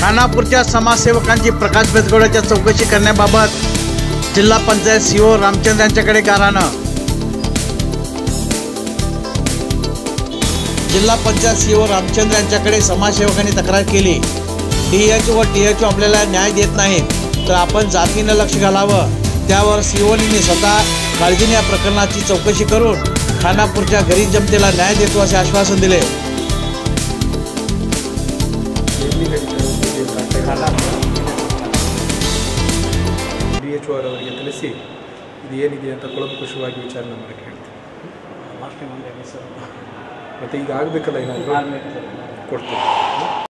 खानापूरच्या समाजसेवकांची प्रकाश बेजगौड्याच्या चौकशी करण्याबाबत जिल्हा पंचायत सीओ रामचंद्र यांच्याकडे गाऱ्हाणं। जिल्हा पंचायत सीओ रामचंद्र यांच्याकडे समाजसेवकांनी तक्रार केली। DHO व THO आपल्याला न्याय देत नाहीत, तर आपण जातीनं लक्ष घालावं। त्यावर सीओनी स्वतः काळजीने या प्रकरणाची चौकशी करून खानापूरच्या गरीब जनतेला न्याय देतो असे आश्वासन दिले। DHO ಅವರಿಗೆ ತಿಳಿಸಿ ಇದು ಏನಿದೆ ಅಂತ ಕೂಲಂಕುಷವಾಗಿ ವಿಚಾರಣೆ ಮಾಡಕ್ಕೆ ಹೇಳ್ತೀನಿ। ಮತ್ತೆ ಈಗ ಆಗಬೇಕಲ್ಲ, ಏನಾದರೂ ಕೊಡ್ತೀನಿ।